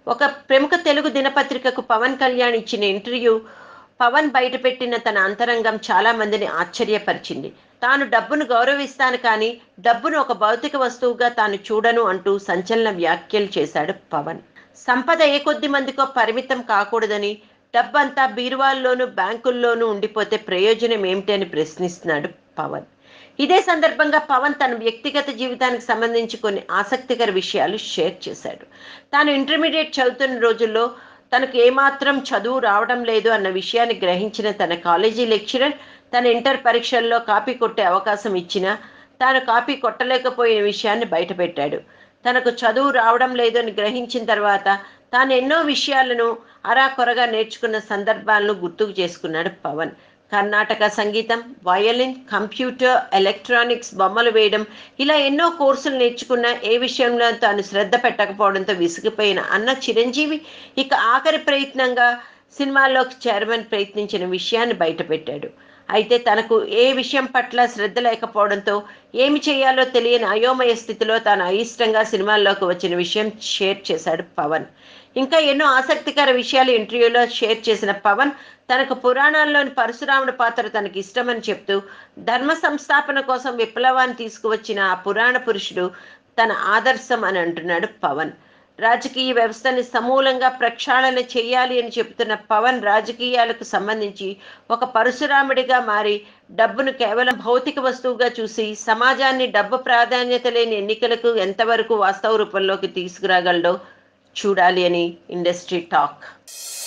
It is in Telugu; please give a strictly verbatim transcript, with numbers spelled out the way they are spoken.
ఒక ప్రముఖ తెలుగు దినపత్రికకు పవన్ కళ్యాణ్ ఇచ్చిన ఇంటర్వ్యూ పవన్ బయటపెట్టిన తన అంతరంగం చాలా మందిని ఆశ్చర్యపరిచింది. తాను డబ్బును గౌరవిస్తాను కానీ డబ్బును ఒక భౌతిక వస్తువుగా తాను చూడను అంటూ సంచలన వ్యాఖ్యలు చేశాడు పవన్. సంపద ఏ కొద్ది మందికో పరిమితం కాకూడదని, డబ్బంతా బీరువాల్లోనూ బ్యాంకుల్లోనూ ఉండిపోతే ప్రయోజనం ఏమిటి అని ప్రశ్నిస్తున్నాడు పవన్. ఇదే సందర్భంగా పవన్ తన వ్యక్తిగత జీవితానికి సంబంధించి కొన్ని ఆసక్తికర విషయాలు షేర్ చేశాడు. తాను ఇంటర్మీడియట్ చదువుతున్న రోజుల్లో తనకు ఏమాత్రం చదువు రావడం లేదు అన్న విషయాన్ని గ్రహించిన తన కాలేజీ లెక్చరర్ తన ఇంటర్ పరీక్షల్లో కాపీ కొట్టే అవకాశం ఇచ్చినా తాను కాపీ కొట్టలేకపోయిన విషయాన్ని బయటపెట్టాడు. తనకు చదువు రావడం లేదు అని గ్రహించిన తర్వాత తాను ఎన్నో విషయాలను అరాకొరగా నేర్చుకున్న సందర్భాలను గుర్తుకు చేసుకున్నాడు పవన్. కర్ణాటక సంగీతం, వయలిన్, కంప్యూటర్, ఎలక్ట్రానిక్స్, బొమ్మలు వేయడం ఇలా ఎన్నో కోర్సులు నేర్చుకున్న ఏ విషయంలో తాను శ్రద్ధ పెట్టకపోవడంతో విసిగిపోయిన అన్న చిరంజీవి ఇక ఆఖరి ప్రయత్నంగా సినిమాల్లోకి చేరమని ప్రయత్నించిన విషయాన్ని బయటపెట్టాడు. అయితే తనకు ఏ విషయం పట్ల శ్రద్ధ లేకపోవడంతో ఏమి చేయాలో తెలియని అయోమయ స్థితిలో తాను అయిష్టంగా సినిమాల్లోకి వచ్చిన విషయం షేర్ చేశాడు పవన్. ఇంకా ఎన్నో ఆసక్తికర విషయాలు ఇంటర్వ్యూలో షేర్ చేసిన పవన్ తనకు పురాణాల్లోని పరశురాముడి పాత్ర తనకి ఇష్టమని చెప్తూ ధర్మ సంస్థాపన కోసం విప్లవాన్ని తీసుకువచ్చిన ఆ పురాణ పురుషుడు తన ఆదర్శం అని అంటున్నాడు పవన్. రాజకీయ వ్యవస్థని సమూలంగా ప్రక్షాళన చేయాలి అని చెబుతున్న పవన్ రాజకీయాలకు సంబంధించి ఒక పరశురాముడిగా మారి డబ్బును కేవలం భౌతిక వస్తువుగా చూసి సమాజాన్ని డబ్బు ప్రాధాన్యత లేని ఎన్నికలకు ఎంతవరకు వాస్తవ రూపంలోకి తీసుకురాగలడో చూడాలి అని ఇండస్ట్రీ టాక్.